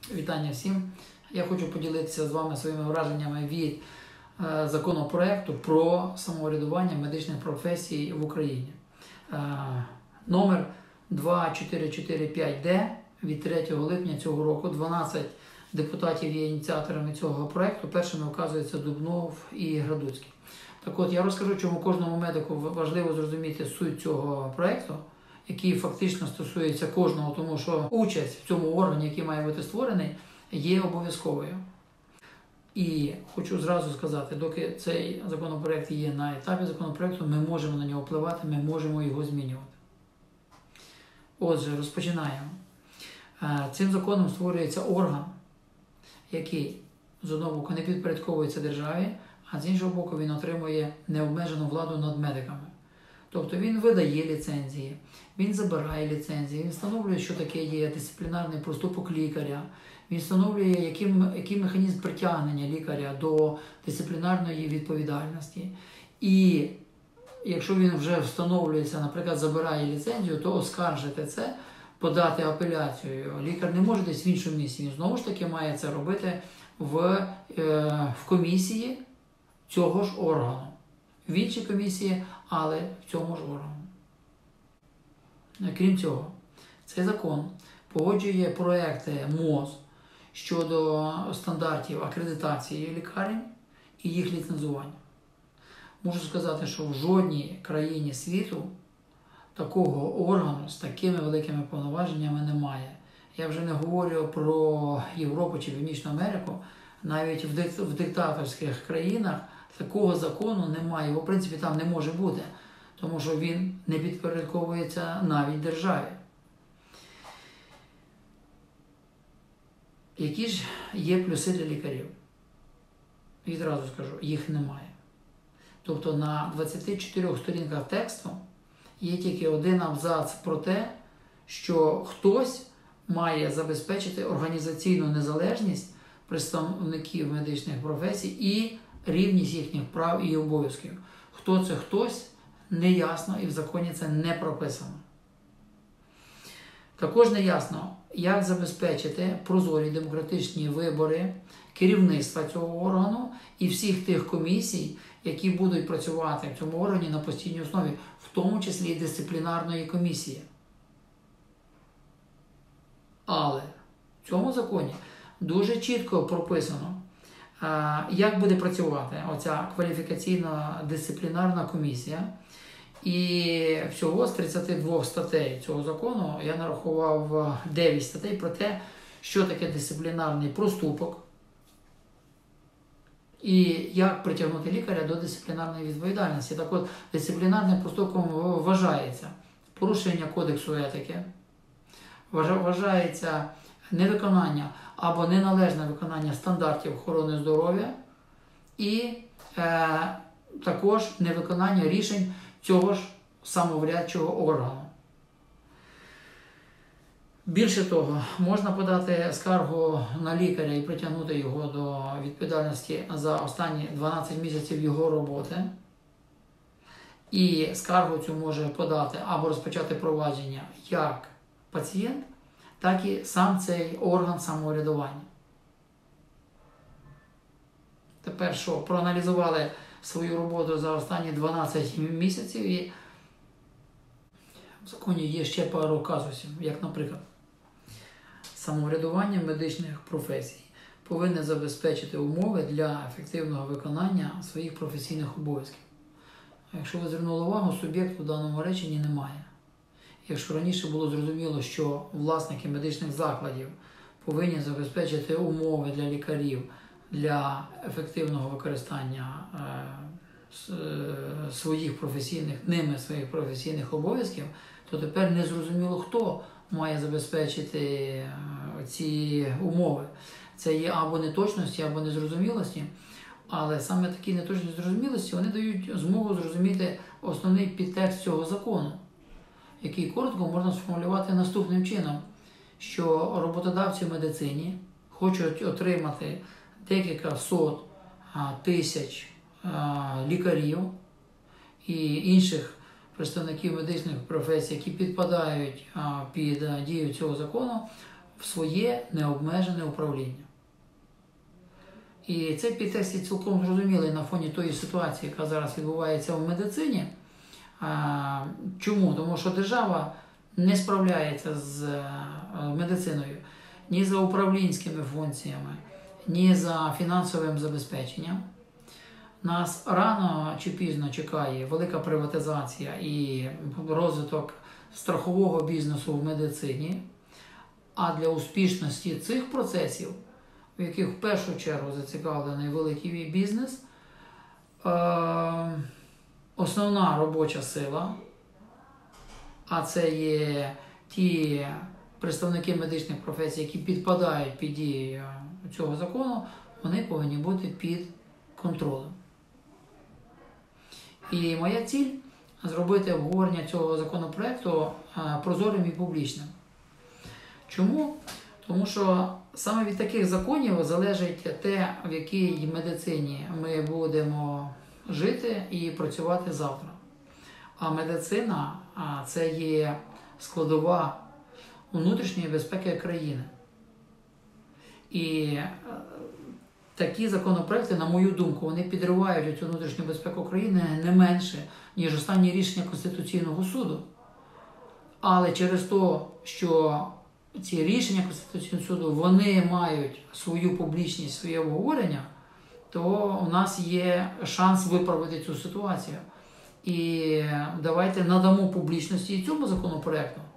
Вітання всім. Я хочу поділитися з вами своїми враженнями від законопроекту про самоврядування медичних професій в Україні. Номер 2445-д від 3 липня цього року. 12 депутатів є ініціаторами цього проекту. Першими вказується Дубнов і Градуцький. Так от, я розкажу, чому кожному медику важливо зрозуміти суть цього проекту, який фактично стосується кожного, тому що участь в цьому органі, який має бути створений, є обов'язковою. І хочу зразу сказати, доки цей законопроект є на етапі законопроекту, ми можемо на нього впливати, ми можемо його змінювати. Отже, розпочинаємо. Цим законом створюється орган, який з одного боку не підпорядковується державі, а з іншого боку він отримує необмежену владу над медиками. Тобто він видає ліцензії, він забирає ліцензії, він встановлює, що таке є дисциплінарний проступок лікаря, він встановлює, який механізм притягнення лікаря до дисциплінарної відповідальності. І якщо він вже встановлюється, наприклад, забирає ліцензію, то оскаржити це, подати апеляцію. Лікар не може десь в іншому місці, він знову ж таки має це робити в комісії цього ж органу. В іншій комісії, але в цьому ж органу. Крім цього, цей закон погоджує проекти МОЗ щодо стандартів акредитації лікарень і їх ліцензування. Можу сказати, що в жодній країні світу такого органу з такими великими повноваженнями немає. Я вже не говорю про Європу чи Північну Америку, навіть в диктаторських країнах такого закону немає, його в принципі там не може бути, тому що він не підпорядковується навіть державі. Які ж є плюси для лікарів? Відразу скажу, їх немає. Тобто на 24 сторінках тексту є тільки один абзац про те, що хтось має забезпечити організаційну незалежність представників медичних професій і рівність їхніх прав і обов'язків. Хто це хтось, неясно і в законі це не прописано. Також неясно, як забезпечити прозорі демократичні вибори керівництва цього органу і всіх тих комісій, які будуть працювати в цьому органі на постійній основі, в тому числі і дисциплінарної комісії. Але в цьому законі дуже чітко прописано, як буде працювати оця кваліфікаційна дисциплінарна комісія. І всього з 32 статей цього закону я нарахував 9 статей про те, що таке дисциплінарний проступок і як притягнути лікаря до дисциплінарної відповідальності. Так от, дисциплінарним проступком вважається порушення кодексу етики, вважається невиконання або неналежне виконання стандартів охорони здоров'я і також невиконання рішень цього ж самоврядчого органу. Більше того, можна подати скаргу на лікаря і притягнути його до відповідальності за останні 12 місяців його роботи. І скаргу цю може подати або розпочати провадження як пацієнт, так і сам цей орган самоврядування. Тепер що, проаналізували свою роботу за останні 12 місяців і в законі є ще пару казусів, як, наприклад, самоврядування медичних професій повинне забезпечити умови для ефективного виконання своїх професійних обов'язків. Якщо ви звернули увагу, суб'єкту в даному реченні немає. Якщо раніше було зрозуміло, що власники медичних закладів повинні забезпечити умови для лікарів для ефективного використання своїх професійних обов'язків, то тепер не зрозуміло, хто має забезпечити ці умови. Це є або неточності, або незрозумілості, але саме такі неточності і незрозумілості вони дають змогу зрозуміти основний підтекст цього закону, який коротко можна сформулювати наступним чином, що роботодавці в медицині хочуть отримати декілька сот тисяч лікарів і інших представників медичних професій, які підпадають під дію цього закону, в своє необмежене управління. І цей підтекст є цілком зрозумілий на фоні тої ситуації, яка зараз відбувається в медицині. Чому? Тому що держава не справляється з медициною ні за управлінськими функціями, ні за фінансовим забезпеченням. Нас рано чи пізно чекає велика приватизація і розвиток страхового бізнесу в медицині. А для успішності цих процесів, в яких в першу чергу зацікавлений великий бізнес, основна робоча сила, а це є ті представники медичних професій, які підпадають під дію цього закону, вони повинні бути під контролем. І моя ціль – зробити обговорення цього законопроекту прозорим і публічним. Чому? Тому що саме від таких законів залежить те, в якій медицині ми будемо жити і працювати завтра. А медицина – це є складова внутрішньої безпеки країни. І такі законопроекти, на мою думку, вони підривають цю внутрішню безпеку країни не менше, ніж останні рішення Конституційного суду. Але через те, що ці рішення Конституційного суду, вони мають свою публічність, своє обговорення, то у нас є шанс виправити цю ситуацію. І давайте надамо публічності і цьому законопроекту.